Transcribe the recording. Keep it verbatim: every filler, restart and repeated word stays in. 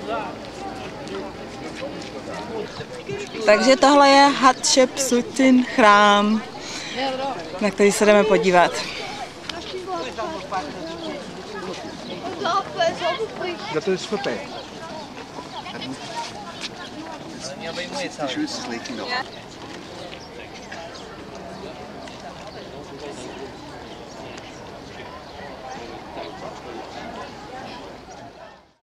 Takže tohle je Hatšepsutin chrám, na který se jdeme podívat. Dat is voorbij.